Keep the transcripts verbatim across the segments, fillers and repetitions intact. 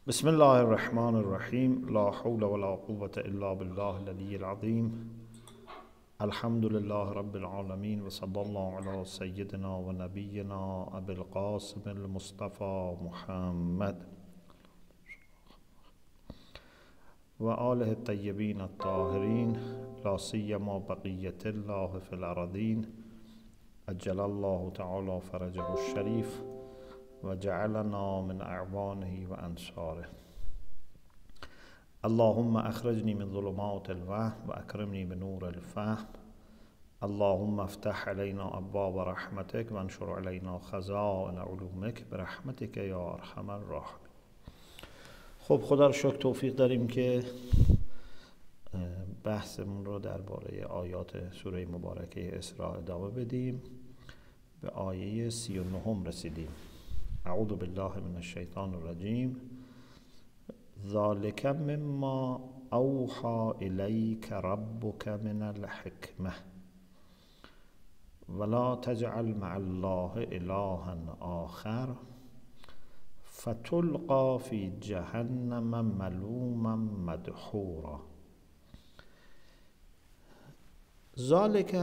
بسم الله الرحمن الرحیم. لا حول ولا قوة الا بالله العلی العظیم. الحمد لله رب العالمین و صلی الله علی سیدنا و نبینا ابی القاسم المصطفى محمد و آله الطیبین الطاهرین، لا سیما بقیة الله فی الارضین، عجل الله تعالی فرجه الشریف و جعلنا من اعوانه و انصاره. اللهم اخرجنی من ظلمات الوهم و اکرمنی بنور الفهم. اللهم افتح علینا ابواب رحمتک و انشر علینا خزائن علومک برحمتک یا ارحم الراحمین. خب خدا رو شکر توفیق داریم که بحثمون رو درباره آیات سوره مبارکه اسراء ادامه بدیم. به آیه سی و نهم رسیدیم. اعوذ بالله من الشیطان الرجیم. ذالک مما اوحی الیک ربک من الحکمه ولا تجعل مع الله الها آخر فتلقى فی جهنم ملوما مدحورا. ذالک،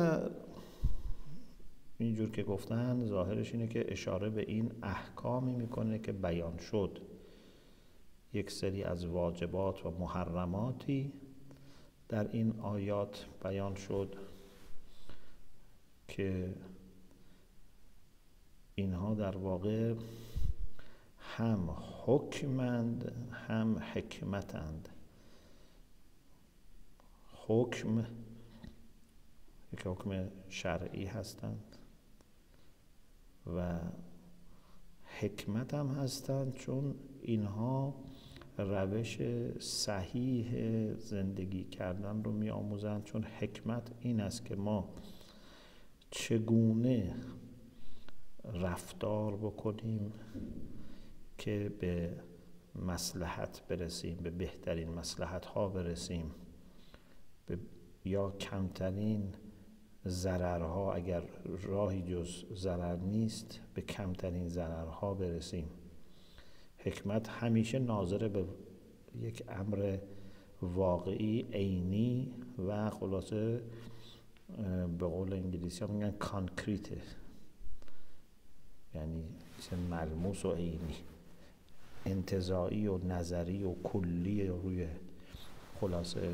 اینجور که گفتن ظاهرش اینه که اشاره به این احکامی میکنه که بیان شد. یک سری از واجبات و محرماتی در این آیات بیان شد که اینها در واقع هم حکمند هم حکمتند. حکم یک حکم شرعی هستند و حکمت هم هستند، چون اینها روش صحیح زندگی کردن رو می آموزند. چون حکمت این است که ما چگونه رفتار بکنیم که به مصلحت برسیم، به بهترین مصلحت ها برسیم، به یا کمترین ضررها، اگر راهی جز ضرر نیست به کمترین ضررها برسیم. حکمت همیشه ناظر به یک امر واقعی عینی و خلاصه به قول انگلیسی ها میگن کانکریته، یعنی ملموس و عینی، انتزاعی و نظری و کلی و روی خلاصه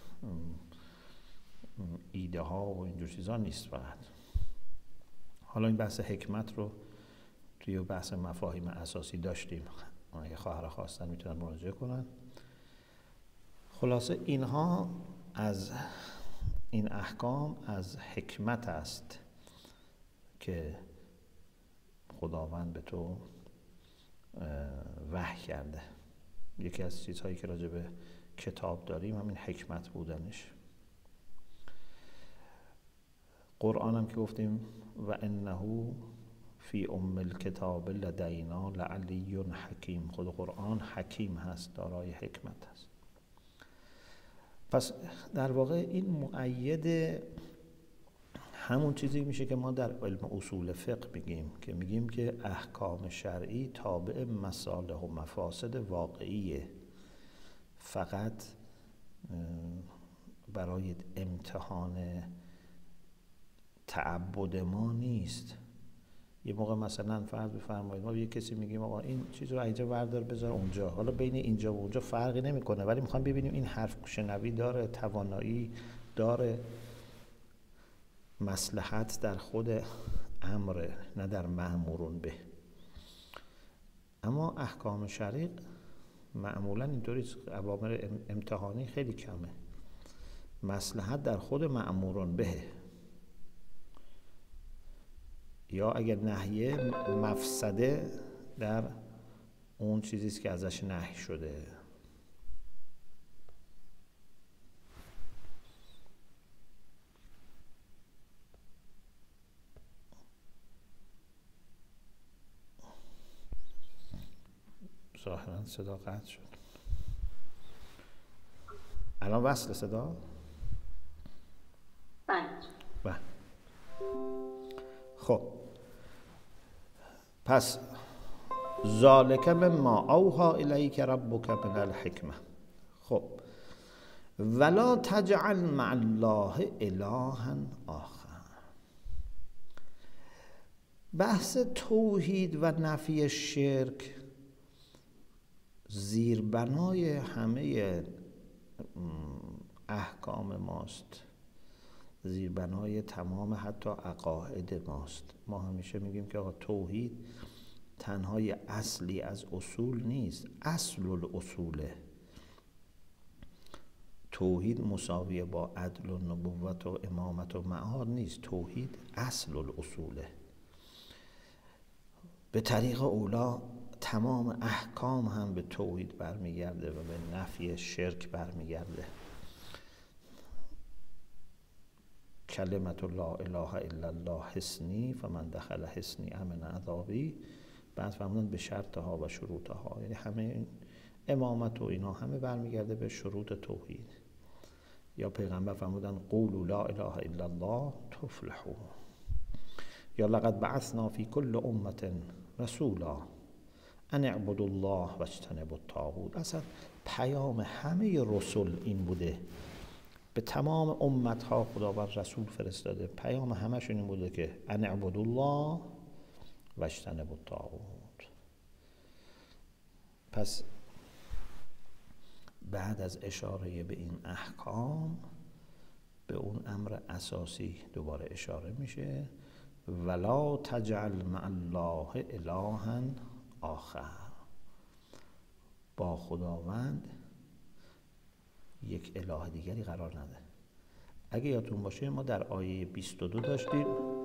ایده ها و اینجور چیزا نیست فقط. حالا این بحث حکمت رو توی بحث مفاهیم اساسی داشتیم، اگه خواهر خواستن میتونن مراجعه کنن. خلاصه اینها از این احکام از حکمت است که خداوند به تو وحی کرده. یکی از چیزهایی که راجع به کتاب داریم همین حکمت بودنش. قرآن هم که گفتیم و انه فی ام الکتاب لدینا لعلی حکیم. خود قرآن حکیم هست، دارای حکمت هست. پس در واقع این مؤید همون چیزی میشه که ما در علم اصول فقه میگیم، که میگیم که احکام شرعی تابع مصالح و مفاسد واقعیه، فقط برای امتحان تعبد ما نیست. یه موقع مثلا فرض بفرمایید ما به یه کسی میگیم آقا این چیز رو اینجا بردار بذار اونجا، حالا بین اینجا و اونجا فرقی نمیکنه، ولی میخوام ببینیم این حرف شنوی داره، توانایی داره، مصلحت در خود امر نه در مأمورون به. اما احکام شرعی معمولا اینطوری اوامر امتحانی خیلی کمه، مصلحت در خود مأمورون به، یا اگر نهیه مفسده در اون چیزیست که ازش نهی شده. ظاهرا صدا قطع شد. الان وصل صدا؟ بله. خب پس ذالک مما اوحی الیک ربک من الحکمه. خب ولا تجعل مع الله الها آخر. بحث توحید و نفی شرک زیربنای همه احکام ماست، زیربنای تمام حتی عقاید ماست. ما همیشه میگیم که آقا توحید تنهای اصلی از اصول نیست، اصل الاصوله. توحید مساویه با عدل و نبوت و امامت و معاد نیست، توحید اصل الاصوله. به طریق اولا تمام احکام هم به توحید برمیگرده و به نفی شرک برمیگرده. کلمت لا اله الا الله حصنی فمن دخل حصنی امن عذابی. بعد فرمودن به شرطها و شروطها، یعنی همه امامت و اینا همه برمیگرده به شروط توحید. یا پیغمبر فرمودن قولوا لا اله الا الله تفلحوا. یا لقد بعثنا فی کل امة رسولا ان اعبدوا الله واجتنبوا الطاغوت. اصلا پیام همه رسول این بوده، به تمام امت ها خداوند رسول فرستاده، پیام همشون این بوده که ان اعبدوا الله واجتنبوا الطاغوت. پس بعد از اشاره به این احکام به اون امر اساسی دوباره اشاره میشه، ولا تجعل مع الله الها آخر. با خداوند یک اله دیگری قرار نده. اگه یادتون باشه ما در آیه بیست و دو داشتیم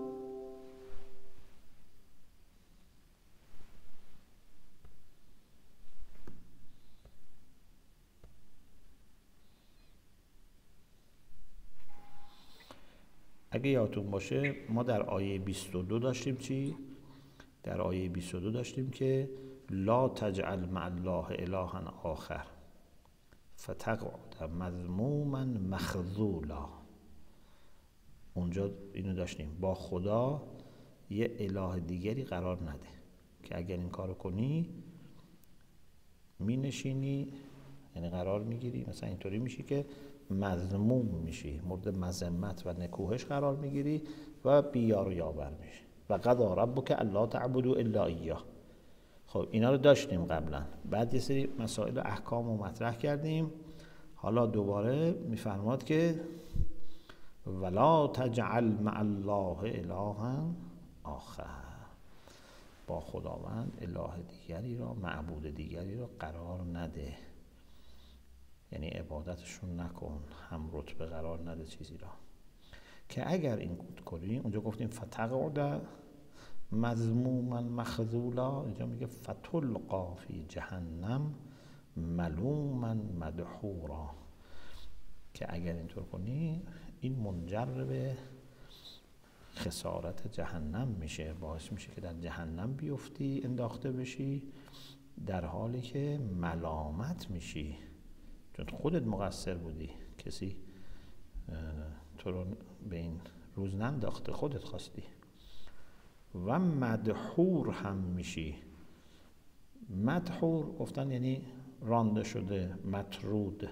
اگه یادتون باشه ما در آیه بیست و دو داشتیم چی؟ در آیه بیست و دو داشتیم که لا تجعل مع الله الها آخر فتقعد مذموما مخذولا. اونجا اینو داشتیم، با خدا یه اله دیگری قرار نده که اگر این کارو کنی می نشینی، یعنی قرار میگیری، مثلا اینطوری میشی که مذموم میشی، مورد مذمت و نکوهش قرار میگیری و بیار و یاور میشی. و قضا ربک الا تعبدوا الا ایاه. خب اینا رو داشتیم قبلا، بعد یه سری مسائل و احکام رو مطرح کردیم. حالا دوباره میفرماد که ولا تجعل مع الله الها آخر. با خداوند اله دیگری را، معبود دیگری را قرار نده، یعنی عبادتشون نکن، هم رتبه قرار نده چیزی را که اگر این کنی، اونجا گفتیم فتقعد مذموما مخذولا، اینجا میگه فتلقا فی جهنم ملوما مدحورا، که اگر اینطور کنی این منجر به خسارت جهنم میشه، باعث میشه که در جهنم بیفتی، انداخته بشی، در حالی که ملامت میشی چون خودت مقصر بودی، کسی تو رو به این روز ننداخته، خودت خواستی. و مدحور هم میشی. مدحور گفتن یعنی رانده شده، مطرود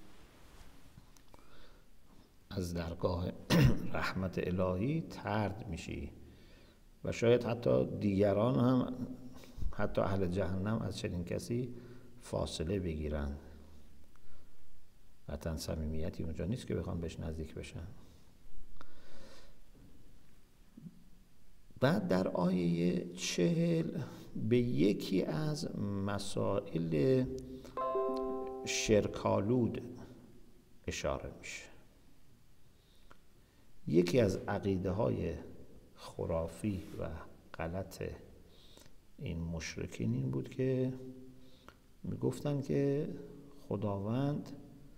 از درگاه رحمت الهی طرد میشی و شاید حتی دیگران هم، حتی اهل جهنم از چنین کسی فاصله بگیرن. قطعا صمیمیتی اونجا نیست که بخوام بهش نزدیک بشن. بعد در آیه چهل به یکی از مسائل شرکالود اشاره میشه. یکی از عقیده های خرافی و غلط این مشرکین این بود که میگفتن که خداوند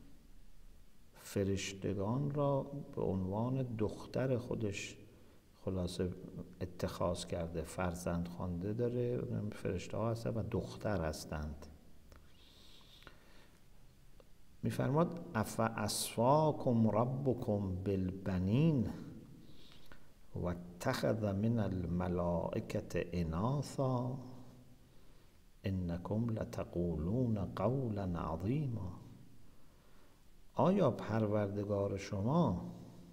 فرشتگان را به عنوان دختر خودش خلاصه اتخاذ کرده، فرزند خوانده داره، فرشته ها هستند و دختر هستند. میفرماد افا اصفاکم ربکم بالبنین و اتخذ من الملائکة اناثا. انکم لتقولون قولا عظیما. آیا پروردگار شما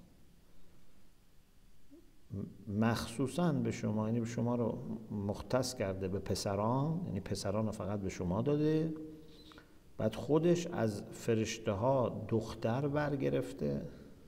مخصوصاً به شما، یعنی به شما رو مختص کرده به پسران، یعنی پسران رو فقط به شما داده، بعد خودش از فرشته ها دختر برگرفته؟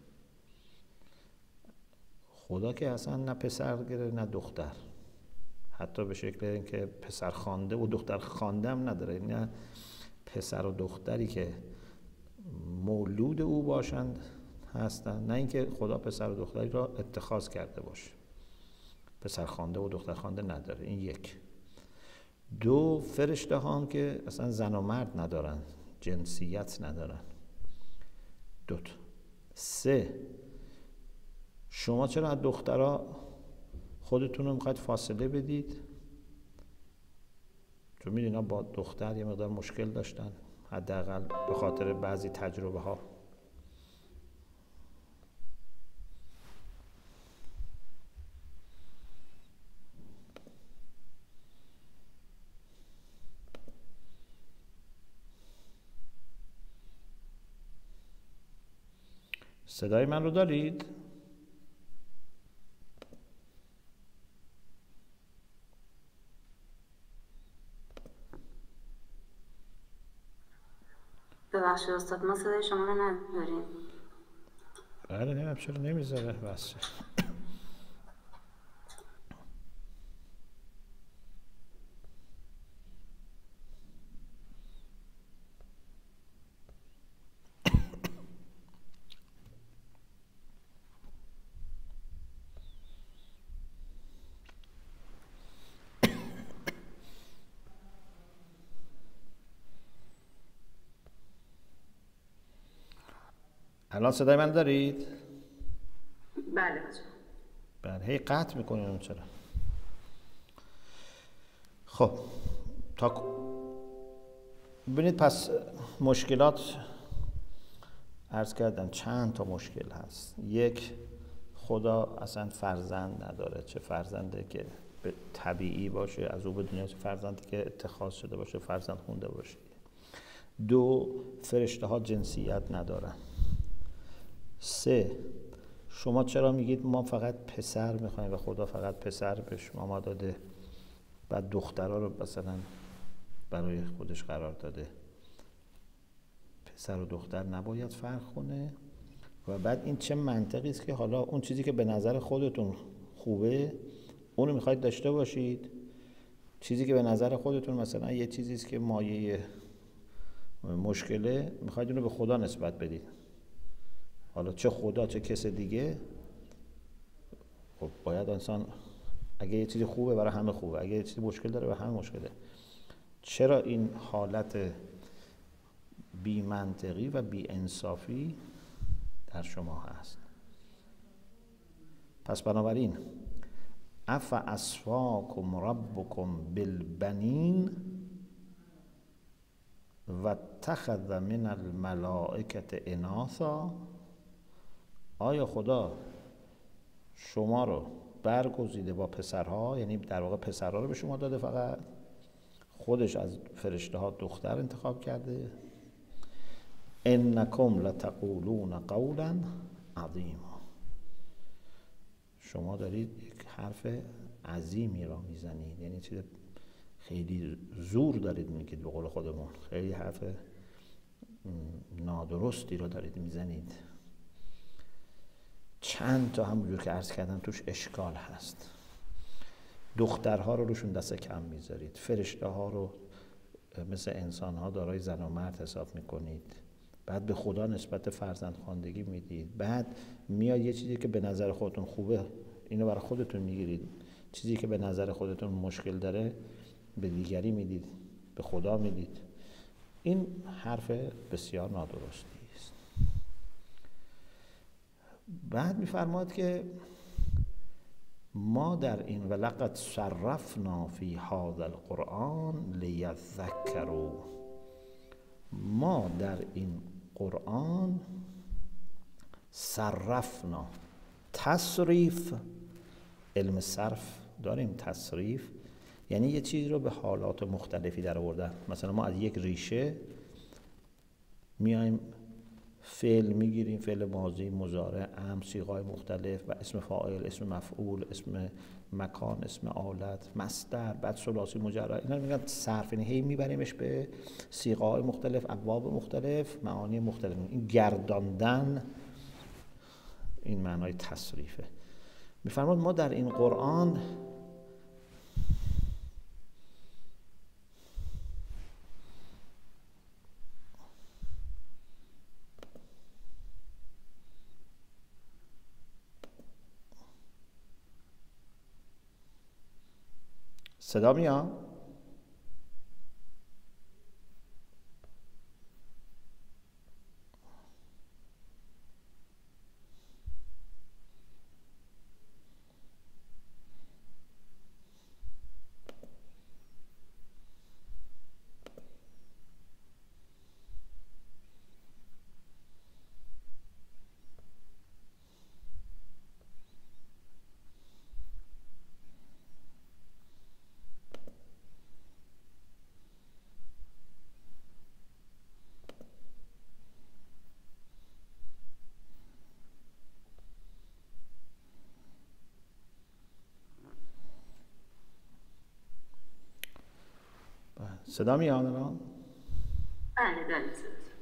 خدا که اصلا نه پسر گرفت نه دختر، حتی به شکل اینکه پسر خوانده و دختر خوانده هم نداره، نه پسر و دختری که مولود او باشند هستند، نه اینکه خدا پسر و دختری را اتخاذ کرده باشه. پسر خوانده و دختر خوانده نداره. این یک. دو، فرشته ها هم که اصلا زن و مرد ندارن، جنسیت ندارن. دو تا. سه، شما چرا از دخترها خودتون رو میخواید فاصله بدید؟ چون میدونی با دختر یه مقدار مشکل داشتن، حداقل به خاطر بعضی تجربه ها. صدای من رو دارید؟ ببخشید استاد، ما صدای شما رو نداریم. بله، نمیدونم چرا نمیذاره بس. الان صدای من دارید؟ بله بچه. بله، هی قطع میکنیم چرا؟ خب تا ببینید، پس مشکلات عرض کردم چند تا مشکل هست. یک، خدا اصلا فرزند نداره، چه فرزنده که به طبیعی باشه از او به دنیا، چه فرزندی که اتخاذ شده باشه، فرزند خونده باشه. دو، فرشته ها جنسیت ندارن. سه، شما چرا میگید ما فقط پسر میخوایم و خدا فقط پسر به شما ما داده، بعد دخترها رو مثلا برای خودش قرار داده؟ پسر و دختر نباید فرق کنه. و بعد این چه منطقی است که حالا اون چیزی که به نظر خودتون خوبه اونو میخواید داشته باشید، چیزی که به نظر خودتون مثلا یه چیزی است که مایه مشکله میخواید اونو به خدا نسبت بدید. حالا چه خدا چه کس دیگه، خب باید انسان اگه یه چیزی خوبه برای همه خوبه، اگه یه چیزی مشکل داره برای همه مشکله. چرا این حالت بی منطقی و بی انصافی در شما هست؟ پس بنابراین اف اصفاکم ربکم بالبنین و اتخذ من الملائکة اناثا. آیا خدا شما رو برگزیده با پسرها، یعنی در واقع پسرها رو به شما داده، فقط خودش از فرشته ها دختر انتخاب کرده؟ انکم لتقولون قولا عظیما. شما دارید یک حرف عظیمی را میزنید، یعنی چیز خیلی زور دارید میگید، به قول خودمون خیلی حرف نادرستی را دارید میزنید. چند تا همونجور که عرض کردم توش اشکال هست. دخترها رو روشون دست کم میذارید، فرشته ها رو مثل انسان ها دارای زن و مرد حساب میکنید، بعد به خدا نسبت فرزند خواندگی میدید، بعد میاد یه چیزی که به نظر خودتون خوبه اینو برای خودتون میگیرید، چیزی که به نظر خودتون مشکل داره به دیگری میدید، به خدا میدید. این حرف بسیار نادرستی است. بعد میفرماد که ما در این ولقد صرفنا فی هذا القرآن لیذکروا، ما در این قرآن صرفنا، تصریف علم صرف داریم، تصریف یعنی یه چیز رو به حالات مختلفی در آوردن. مثلا ما از یک ریشه میایم فعل میگیریم، فعل ماضی، مضارع، امر، صیغه‌های مختلف و اسم فاعل، اسم مفعول، اسم مکان، اسم آلت، مصدر، بعد ثلاثی مجرد. اینا رو میگن صرف، یعنی هی میبریمش به صیغه‌های مختلف، ابواب مختلف، معانی مختلف. این گرداندن این معنای تصریفه. میفرماد ما در این قرآن صدا میاد؟ صدا میاد الان؟ بله دارید.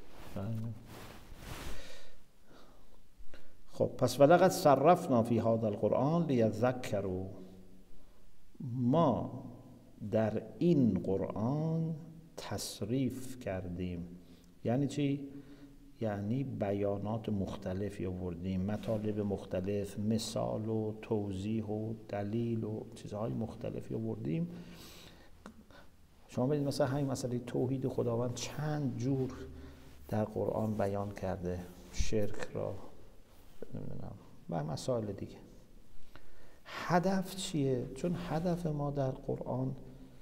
خب پس ولقد صرفنا فی هذا القرآن لیذکروا، ما در این قرآن تصریف کردیم. یعنی چی؟ یعنی بیانات مختلفی آوردیم، مطالب مختلف، مثال و توضیح و دلیل و چیزهای مختلفی آوردیم. شما ببینید مثلا همین مسئله توحید خداوند چند جور در قرآن بیان کرده، شرک را نمیدونم و مسائل دیگه. هدف چیه؟ چون هدف ما در قرآن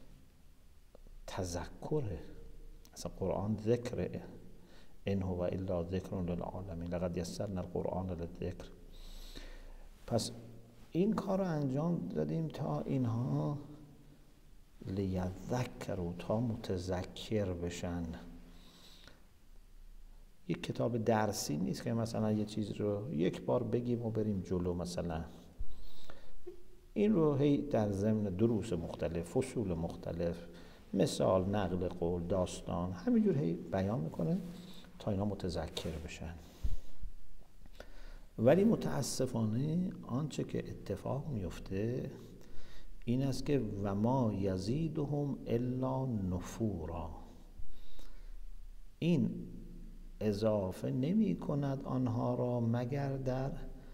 تذکره. اصلا قرآن ذکره، ان هو الا ذکر للعالمین لقد یسرنا القرآن للذکر. پس این کار رو انجام دادیم تا اینها لیذکروا، تا متذکر بشن. یک کتاب درسی نیست که مثلا یه چیز رو یک بار بگیم و بریم جلو. مثلا این رو هی در ضمن دروس مختلف، فصول مختلف، مثال، نقل قول، داستان، همینجور هی بیان میکنه تا اینا متذکر بشن. ولی متاسفانه آنچه که اتفاق میفته این است که و ما یزیدهم الا نفورا، این اضافه نمی کند آنها را مگر در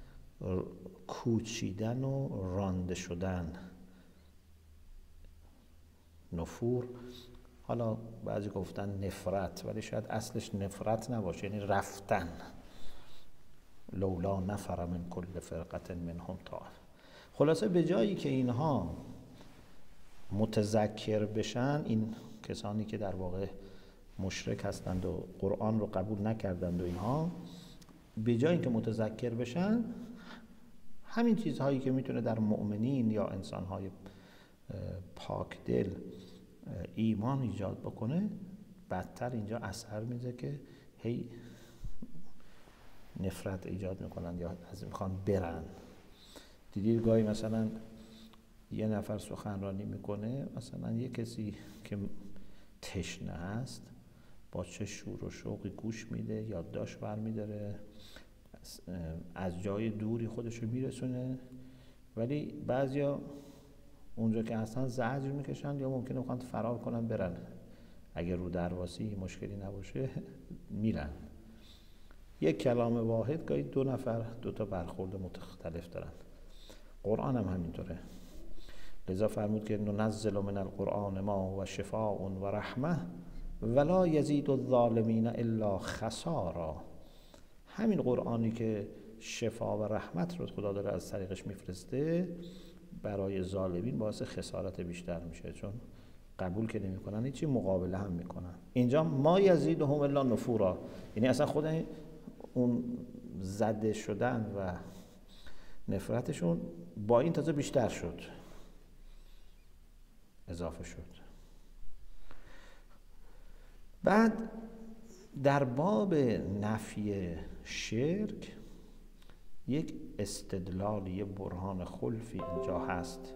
کوچیدن و رانده شدن. نفور، حالا بعضی گفتن نفرت، ولی شاید اصلش نفرت نباشه، یعنی رفتن. لولا نفر من کل فرقة منهم طائفة. خلاصه به جایی که اینها متذکر بشن، این کسانی که در واقع مشرک هستند و قرآن رو قبول نکردند و اینها، به جایی که متذکر بشن، همین چیزهایی که میتونه در مؤمنین یا انسانهای پاک دل ایمان ایجاد بکنه، بدتر اینجا اثر میده که هی نفرت ایجاد میکنن یا از میخوان برن. دیدید گاهی مثلا یه نفر سخنرانی میکنه، مثلا یه کسی که تشنه هست با چه شور و شوقی گوش میده، یادداشت برمیداره، از جای دوری خودشو میرسونه. ولی بعضیا اونجا که هستن زجر میکشن یا ممکنه بخوان فرار کنن برن، اگر رو درواسی مشکلی نباشه میرن. یک کلام واحد گاهی دو نفر دو تا برخورد مختلف دارن. قرآن هم همینطوره. لذا فرمود که ننزل من القرآن ما هو شفاء و رحمه ولا یزید الظالمین الا خسارا. همین قرآنی که شفا و رحمت رو خدا داره از طریقش میفرسته، برای ظالمین باعث خسارت بیشتر میشه، چون قبول که نمیکنن هیچی، مقابله هم میکنن. اینجا ما یزیدهم الا نفورا، یعنی اصلا خود اون زده شدن و نفرتشون با این تازه بیشتر شد. اضافه شد. بعد در باب نفی شرک یک استدلال، یه برهان خلفی اینجا هست.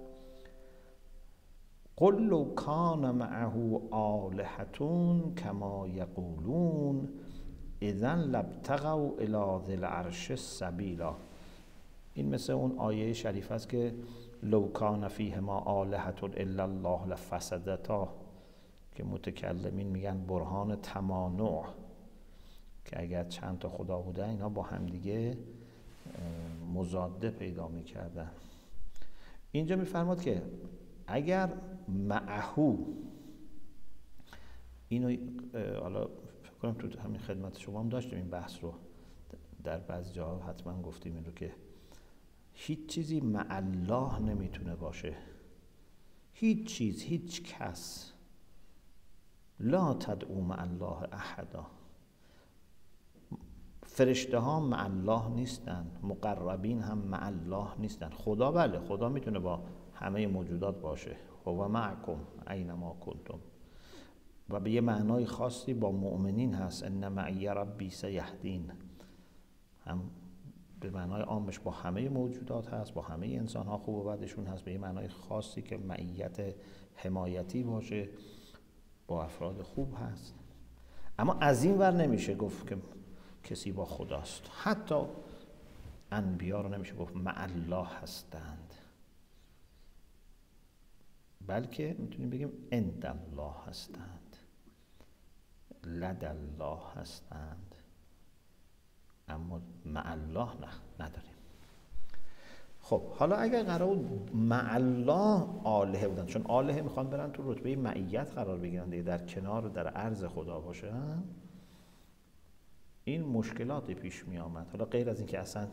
قل لو کان معه آلهة کما یقولون اذا لابتغوا الی ذی العرش سبیلا. این مثل اون آیه شریف است که لو کان فیهما آلهة الا الله لفسدتا، که متکلمین میگن برهان تمانع، که اگر چند تا خدا بوده اینا با همدیگه مضاده پیدا میکردن. اینجا میفرماد که اگر معهو، اینو حالا فکر کنم تو همین خدمت شما هم داشتیم این بحث رو، در بعضی جاها حتما گفتیم این رو که هیچ چیزی مع الله نمیتونه باشه، هیچ چیز، هیچ کس. لا تدعو مع الله احدا. فرشته ها مع الله نیستن، مقربین هم مع الله نیستن. خدا بله، خدا میتونه با همه موجودات باشه، هو معکم اینما کنتم، و به یه معنای خاصی با مؤمنین هست، ان معی ربی سیهدین، هم به معنای عامش با همه موجودات هست، با همه انسان ها خوب و بدشون هست، به یه معنای خاصی که معیت حمایتی باشه با افراد خوب هست. اما از این ور نمیشه گفت که کسی با خداست. حتی انبیا رو نمیشه گفت مع الله هستند، بلکه میتونیم بگیم عند الله هستند، لد الله هستند، اما مع الله نه، نداریم. خب حالا اگر قرار بود مع الله آلهه بودن، چون آلهه میخوان برن تو رتبه معیت قرار بگیرن دیگه، در کنار و در عرض خدا باشن، این مشکلاتی پیش می آمد. حالا غیر از این که اصلا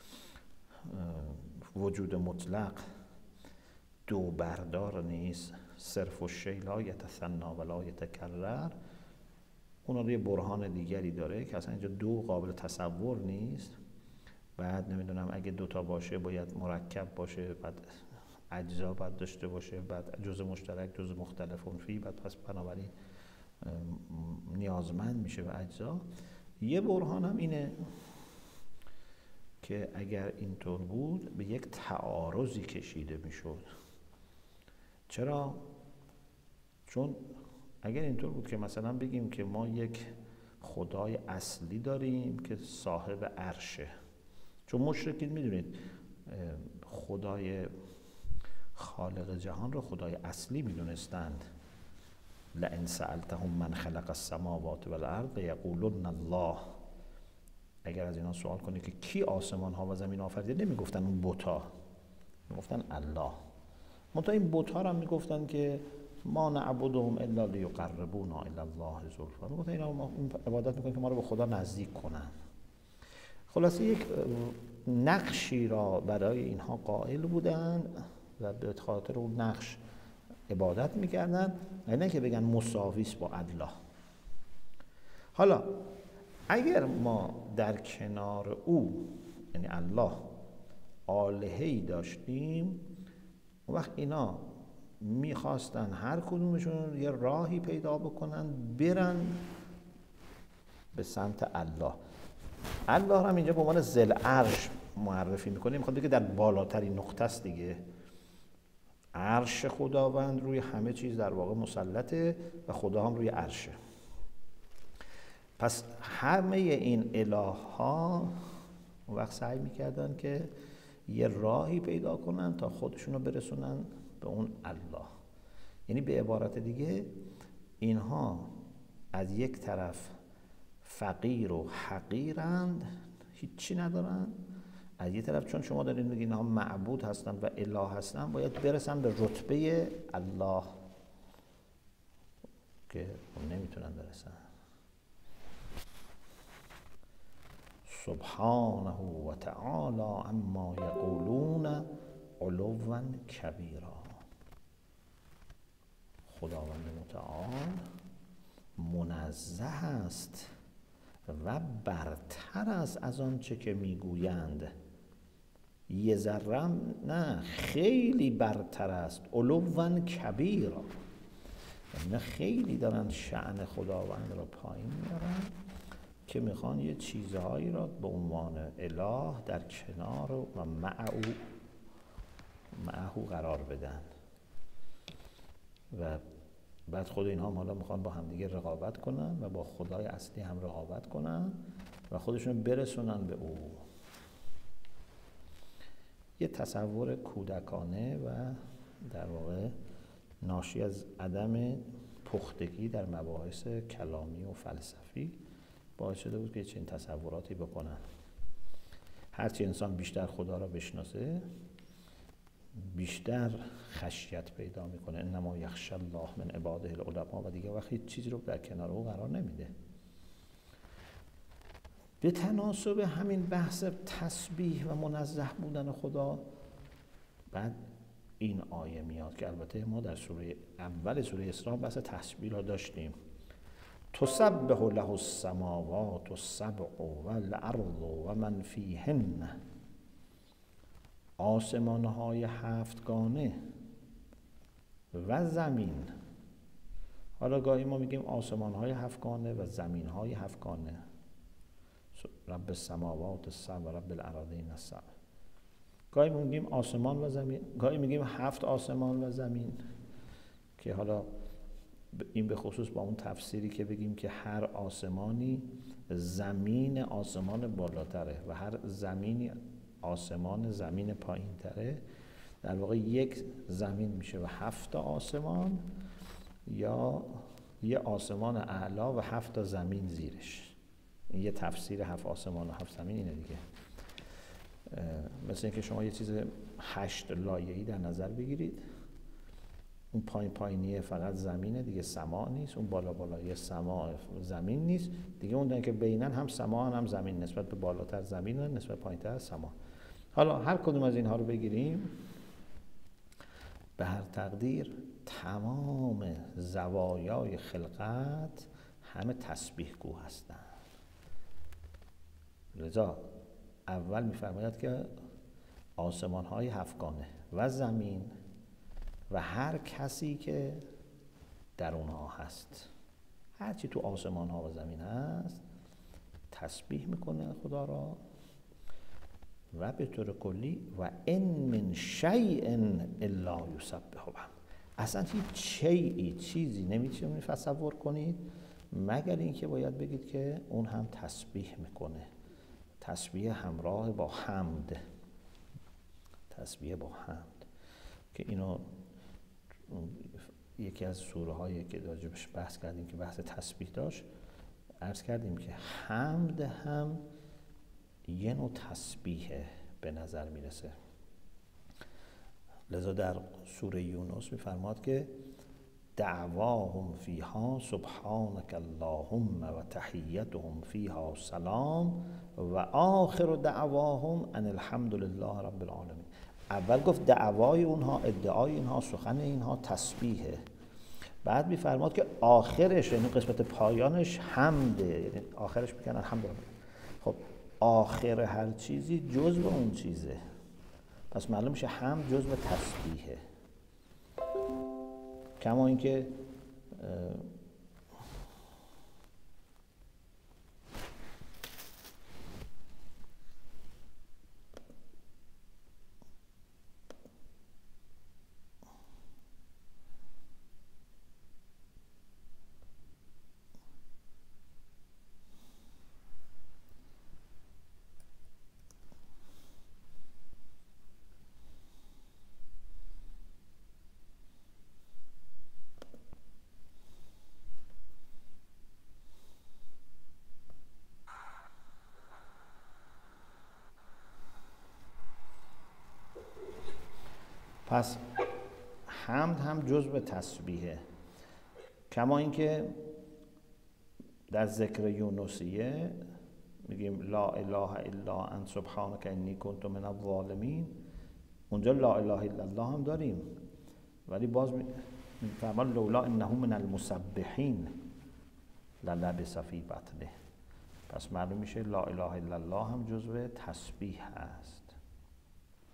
وجود مطلق دو بردار نیست، صرف و شی لا یتثنا و لا یتکرر، اون رو یه برهان دیگری داره که اصلا اینجا دو قابل تصور نیست. بعد نمیدونم اگه دوتا باشه باید مرکب باشه، بعد اجزا باید داشته باشه، بعد جزء مشترک جزء مختلفون فی، بعد پس بنابراین نیازمند میشه به اجزا. یه برهان هم اینه که اگر اینطور بود به یک تعارضی کشیده میشد. چرا؟ چون اگر اینطور بود که مثلا بگیم که ما یک خدای اصلی داریم که صاحب عرشه، چون مشرکین میدونید خدای خالق جهان رو خدای اصلی میدونستند. لئن سألتهم من خلق السماوات والارض یقولون الله. اگر از اینا سوال کنی که کی آسمان ها و زمین آفریده، نمیگفتن اون بتا، میگفتن الله. منتها این بتا رو هم میگفتن که ما نعبدهم الا لیقربونا الی الله زلفا، میگفتن اینا ما عبادت میکنن که ما رو به خدا نزدیک کنن. خلاصه یک نقشی را برای اینها قائل بودن و به خاطر اون نقش عبادت میکردن، نه که بگن مساویس با الله. حالا اگر ما در کنار او، یعنی الله، آلهه‌ای داشتیم، اون وقت اینا میخواستن هر کدومشون یه راهی پیدا بکنن برن به سمت الله. الله هم اینجا به عنوان ذل عرش معرفی میکنه، میخواد بگه در بالاترین نقطه است دیگه. عرش خداوند روی همه چیز در واقع مسلطه و خدا هم روی عرشه. پس همه این اله ها اون وقت سعی میکردن که یه راهی پیدا کنن تا خودشونو برسونن به اون الله. یعنی به عبارت دیگه اینها از یک طرف فقیر و حقیرند، هیچی ندارن، از یک طرف چون شما دارین میگین اینها معبود هستن و اله هستن، باید برسن به رتبه الله که نمیتونن برسن. سبحانه و تعالی عما یقولون علوا کبیرا. خداوند متعال منزه است و برتر است از آنچه که میگویند یه ذره نه، خیلی برتر است. علوا کبیرا، یعنی خیلی دارن شأن خداوند را پایین میارن که میخوان یه چیزهایی را به عنوان اله در کنار و معه معه قرار بدن و بعد خود اینها حالا میخوان با همدیگه رقابت کنن و با خدای اصلی هم رقابت کنن و خودشون برسونن به او. یه تصور کودکانه و در واقع ناشی از عدم پختگی در مباحث کلامی و فلسفی باعث شده بود که چنین تصوراتی بکنن. هرچی انسان بیشتر خدا را بشناسه بیشتر خشیت پیدا میکنه. انما یخشی الله من عباده العلماء، و دیگه وقتی چیزی رو در کنار او قرار نمیده. به تناسب همین بحث تسبیح و منزه بودن خدا، بعد این آیه میاد که البته ما در سوره اول سوره اسراء بحث تسبیح را داشتیم. تسبح له السماوات السبع والارض و من فیهن، آسمان‌های هفتگانه و زمین. حالا گاهی ما میگیم آسمان‌های هفتگانه و زمین‌های هفتگانه، رب السماوات السبع و رب الارضین السبع. گاهی میگیم آسمان و زمین، گاهی میگیم هفت آسمان و زمین، که حالا این به خصوص با اون تفسیری که بگیم که هر آسمانی زمین آسمان بالاتره و هر زمینی آسمان زمین پایین تره، در واقع یک زمین میشه و هفت آسمان، یا یه آسمان اعلی و هفت زمین زیرش. این یه تفسیر هفت آسمان و هفت زمین اینه دیگه. مثل اینکه شما یه چیز هشت لایه‌ای در نظر بگیرید، اون پایین پایینیه فقط زمینه دیگه، سما نیست. اون بالا بالایی سما زمین نیست دیگه. اون که بینن هم سما هم زمین، نسبت به بالاتر زمین و نسبت پایینتر سما. حالا هر کدوم از اینها رو بگیریم، به هر تقدیر تمام زوایای خلقت همه تسبیح گو هستند. لذا اول می‌فرماید که آسمان‌های هفتگانه و زمین و هر کسی که در اونها هست، هر چی تو آسمان‌ها و زمین هست تسبیح میکنه خدا را. و به طور کلی و ان من شیء الا یسبح بحمده، اصلا هیچ شیئی چیزی نمیتونید تصور کنید مگر اینکه باید بگید که اون هم تسبیح میکنه. تسبیح همراه با حمد، تسبیح با حمد، که اینو یکی از سوره هایی که راجبش بحث کردیم که بحث تسبیح داشت، عرض کردیم که حمد هم یه نوع تسبیحه به نظر میرسه. لذا در سوره یونس میفرماد که دعواهم فیها سبحانك اللهم و تحیتهم فیها سلام و آخر دعواهم ان الحمد لله رب العالمین. اول گفت دعوای اونها، ادعای اینها، سخن اینها تسبیحه. بعد میفرماد که آخرش، یعنی قسمت پایانش حمده، یعنی آخرش میگن الحمدلله. خب آخر هر چیزی جزء اون چیزه، پس معلوم میشه حمد جزء تسبیحه. کما اینکه پس حمد هم جزء تسبیحه. کما اینکه در ذکر یونسیه میگیم لا اله الا انت سبحانك انی کنت من الظالمین، اونجا لا اله الا الله هم داریم، ولی باز میفرمان لولا انه من المسبحین للبث فی بطنه. پس معلوم میشه لا اله الا الله هم جزء تسبیح هست.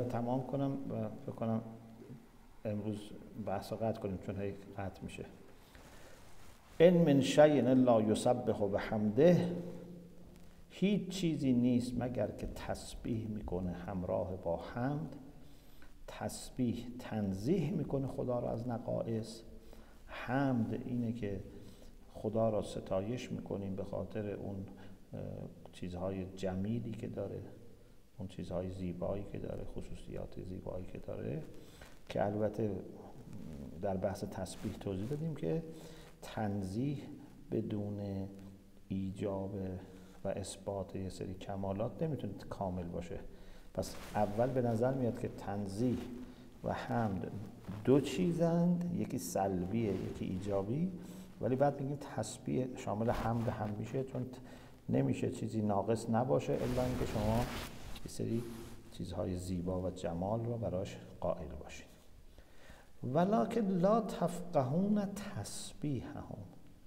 تمام کنم و فکر کنم امروز بحث رو قطع کنیم چون هی قطع میشه. ان من شیء الا یسبح بحمده، هیچ چیزی نیست مگر که تسبیح میکنه همراه با حمد. تسبیح تنزیه میکنه خدا رو از نقائص، حمد اینه که خدا را ستایش میکنیم به خاطر اون چیزهای جمیلی که داره، اون چیزهای زیبایی که داره، خصوصیات زیبایی که داره، که البته در بحث تسبیح توضیح دادیم که تنزیه بدون ایجاب و اثبات یه سری کمالات نمیتونه کامل باشه. پس اول به نظر میاد که تنزیه و حمد دو چیزند، یکی سلبیه یکی ایجابی، ولی بعد میگیم تسبیح شامل حمد هم میشه، چون نمیشه چیزی ناقص نباشه الا اینکه شما یه سری چیزهای زیبا و جمال رو براش قائل باشید. ولکن لا تفقهون تسبیحهم،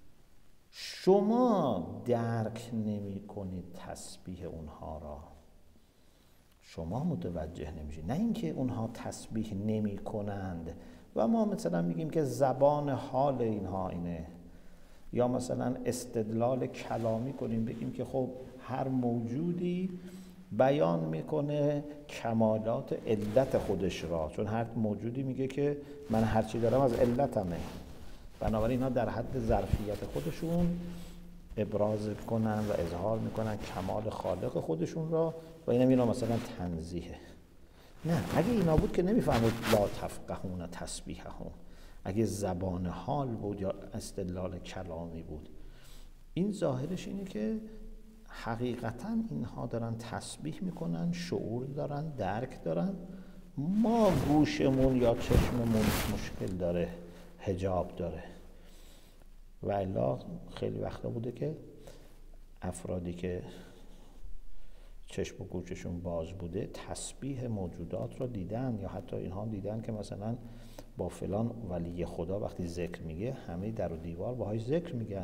شما درک نمی کنید تسبیح اونها را، شما متوجه نمیشید، نه اینکه اونها تسبیح نمی کنند و ما مثلا میگیم که زبان حال اینها اینه، یا مثلا استدلال کلامی کنیم بگیم که خب هر موجودی بیان میکنه کمالات علت خودش را، چون هر موجودی میگه که من هر چی دارم از علتمه، بنابراین اینا در حد ظرفیت خودشون ابراز کنن و اظهار میکنن کمال خالق خودشون را و اینا میرن مثلا تنزیه. نه، اگه اینا بود که نمیفهمود لا تفقهون تسبیحهم، اگه زبان حال بود یا استدلال کلامی بود. این ظاهرش اینه که حقیقتا اینها دارن تسبیح میکنن، شعور دارن، درک دارن، ما گوشمون یا چشممون مشکل داره، حجاب داره. و الا خیلی وقتا بوده که افرادی که چشم و گوششون باز بوده تسبیح موجودات رو دیدن، یا حتی اینها دیدن که مثلا با فلان ولی خدا وقتی ذکر میگه همه در و دیوار باهاش ذکر میگن.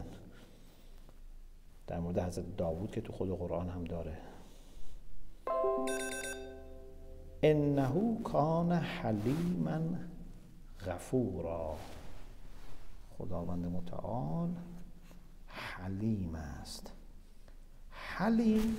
در مورد حضرت داوود که تو خود قرآن هم داره، انه کان حلیما غفورا، خداوند متعال حلیم است. حلیم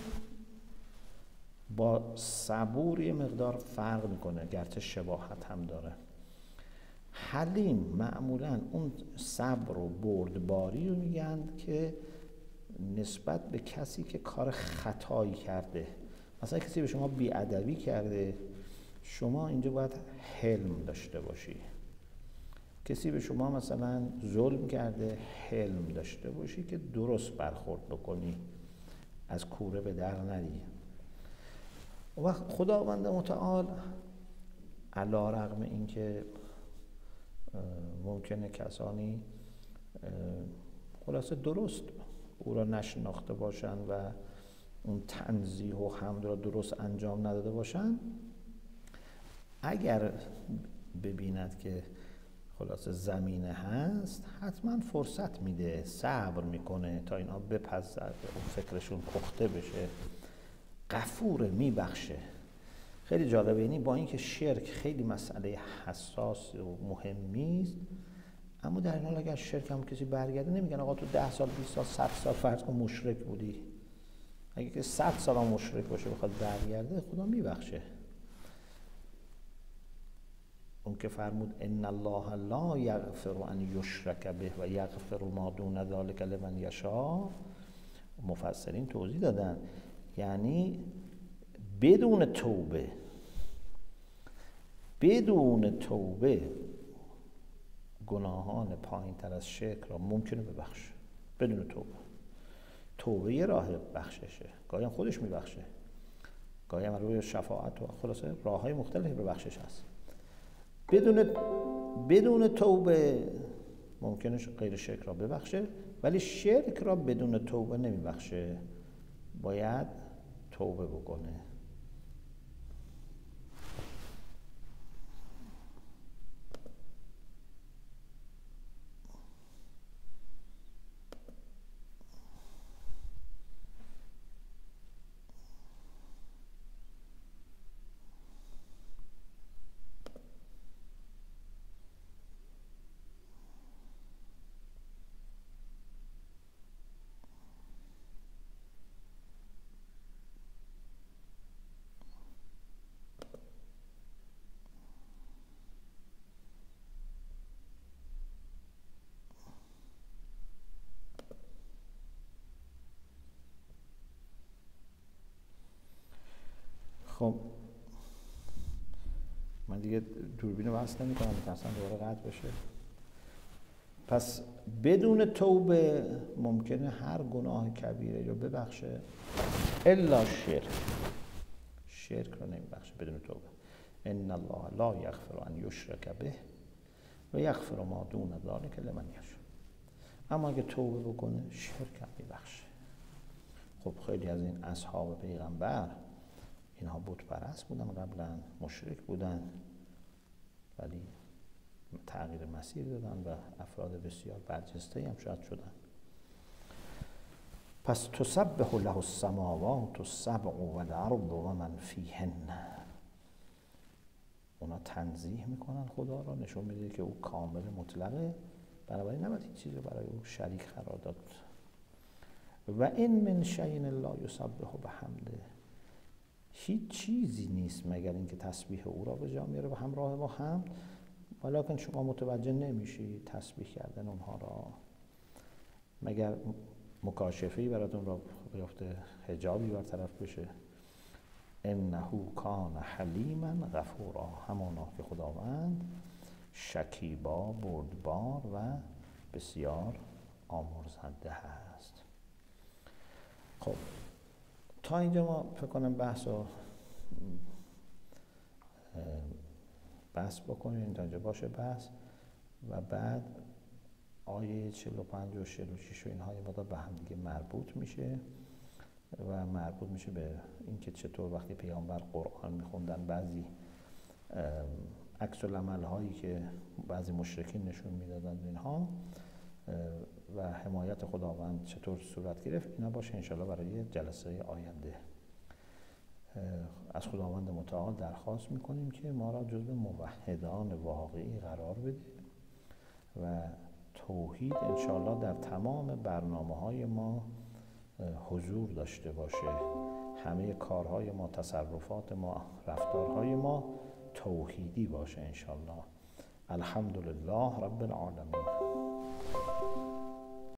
با صبور یه مقدار فرق میکنه گرچه شباهت هم داره. حلیم معمولا اون صبر و بردباری رو میگن که نسبت به کسی که کار خطایی کرده، مثلا کسی به شما بیادبی کرده، شما اینجا باید حلم داشته باشی. کسی به شما مثلا ظلم کرده، حلم داشته باشی که درست برخورد بکنی، از کوره به در نری. و خداوند متعال علی رغم این که ممکنه کسانی خلاصه درست او را نشناخته باشن و اون تنزیه و حمد را درست انجام نداده باشن، اگر ببیند که خلاصه زمینه هست حتما فرصت میده، صبر میکنه تا اینا بپزد، اون فکرشون پخته بشه. غفور، میبخشه. خیلی جالبه، یعنی با اینکه شرک خیلی مسئله حساس و مهمی است، اما در این حال اگر شرک هم کسی برگرده نمیگن آقا تو ده سال بیست سال صد سال فرض کن مشرک بودی، اگه که صد سال هم مشرک باشه بخواد برگرده خدا میبخشه. اون که فرمود ان الله لا یغفر ان یشرک به و یغفر ما دون ذلک لمن یشاء، مفسرین توضیح دادن یعنی بدون توبه بدون توبه گناهان پایین تر از شرک را ممکنه ببخشه بدون توبه. توبه یه راه بخششه، گاهی هم خودش میبخشه، گاهی هم روی شفاعت و خلاصه راه‌های مختلفی به بخشش هست. بدون بدون توبه ممکنه غیر شرک را ببخشه، ولی شرک را بدون توبه نمیبخشه، باید توبه بکنه. خب من دیگه دوربین رو بحث نمی کنم که اصلا دوباره قطع بشه. پس بدون توبه ممکنه هر گناه کبیره رو ببخشه الا شرک. شرک رو نمیبخشه بدون توبه. ان الله لا یغفر ان یشرک به و یغفر ما دون ذلک لمن یشاء. اما اگه توبه بکنه شرک هم میبخشه. خب خیلی از این اصحاب پیغمبر اینها بت پرست بودن، قبلا مشرک بودن، ولی تغییر مسیر دادن و افراد بسیار برجسته هم شاید شدن. پس تسبح له السماوات السبع والارض و من فیهن. اونا تنزیه میکنن خدا را، نشون میده که او کامل مطلقه، بنابراین نباید هیچ چیزی برای او شریک قرار داد. و این من شیء لا یسبح بحمده. هیچ چیزی نیست مگر اینکه تسبیح او را به جا میاره و همراه با حمد، ولیکن شما متوجه نمیشی تسبیح کردن اونها را. مگر مکاشفه‌ای براتون را بیفته، حجابی برطرف بشه. انه کان حلیما غفورا. همانا که خداوند شکیبا، بردبار و بسیار آمرزنده هست. خب تا اینجا ما فکر کنم بحث رو بحث بکنیم، تا اینجا باشه بحث، و بعد آیه چهل و پنج و چهل و شش و اینها یه مقدار به هم دیگه مربوط میشه و مربوط میشه به اینکه چطور وقتی پیامبر قرآن میخوندن بعضی عکس العمل هایی که بعضی مشرکین نشون میدادن اینها و حمایت خداوند چطور صورت گرفت. اینا باشه انشالله برای جلسه آینده. از خداوند متعال درخواست میکنیم که ما را جزو موحدان واقعی قرار بده و توحید انشالله در تمام برنامه های ما حضور داشته باشه. همه کارهای ما، تصرفات ما، رفتارهای ما توحیدی باشه انشالله. الحمدلله رب العالمین.